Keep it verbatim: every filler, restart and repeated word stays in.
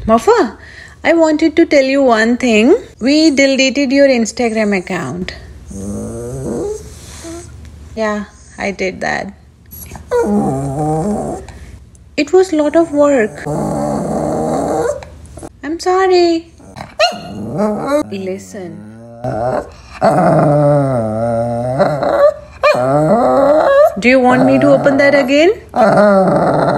Mafa, I wanted to tell you one thing. We deleted your Instagram account. Yeah, I did that. It was a lot of work. I'm sorry. Listen. Do you want me to open that again?